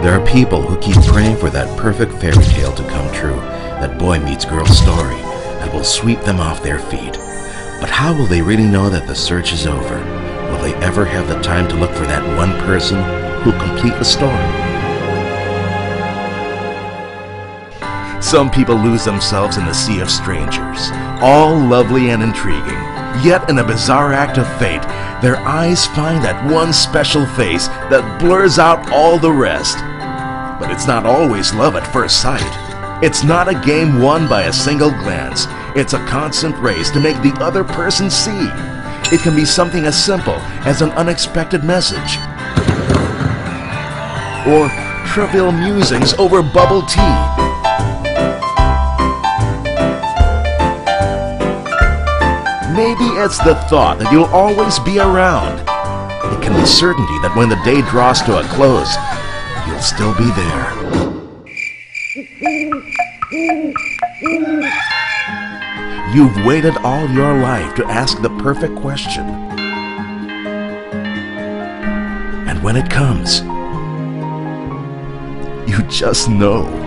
There are people who keep praying for that perfect fairy tale to come true, that boy meets girl story that will sweep them off their feet. But how will they really know that the search is over? Will they ever have the time to look for that one person who'll complete the story? Some people lose themselves in the sea of strangers, all lovely and intriguing. Yet in a bizarre act of fate, their eyes find that one special face that blurs out all the rest. But it's not always love at first sight. It's not a game won by a single glance. It's a constant race to make the other person see. It can be something as simple as an unexpected message, or trivial musings over bubble tea. Maybe it's the thought that you'll always be around. It can be certainty that when the day draws to a close, you'll still be there. You've waited all your life to ask the perfect question. And when it comes, you just know.